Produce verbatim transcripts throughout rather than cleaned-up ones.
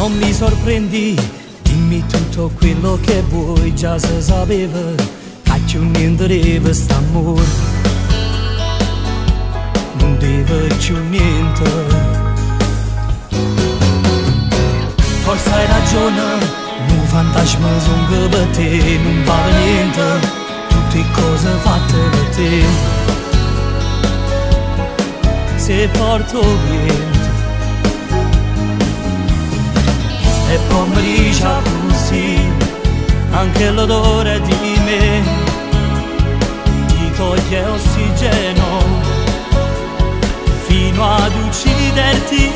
Non mi sorprendi, dimmi tutto quello che vuoi, già si sapeva, che più niente deve st'amore, non deve più niente. Forse hai ragione, un fantasma sono per te, non vale niente, tutte cose fatte per te. Se porto vento e pomeriggio così, anche l'odore di me ti toglie ossigeno fino ad ucciderti.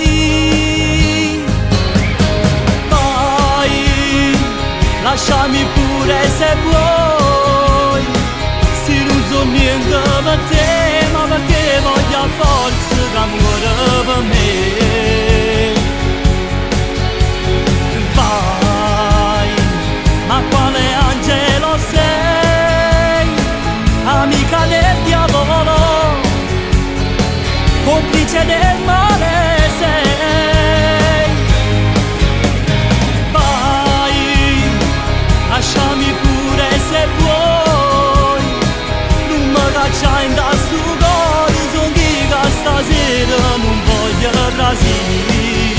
Poi lasciami pure se vuoi, se non so niente per te, ma perché voglio a forza d'amore per me. Ma quale angelo sei, amica del diavolo, complice del male sei. Vai, lasciami pure se vuoi, non mi cacciai da sto cuore, son chi che stasera non voglio trasire.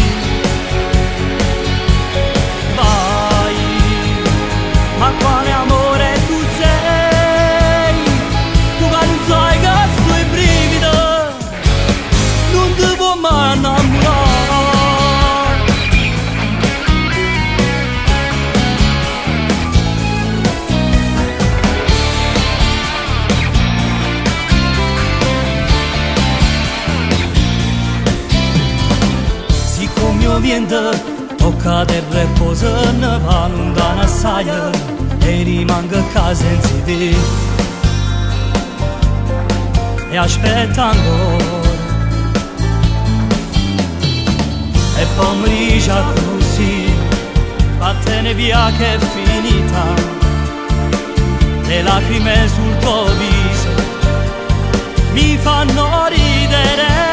Ma quale amore tu sei, tu che non sai che sui brividi, non ti può mai innamorare. Siccome io viento tocca terra e posa ne va lontana assai e rimango a casa senza te e aspetta ancora. E pomeriggio così vattene via che è finita, le lacrime sul tuo viso mi fanno ridere.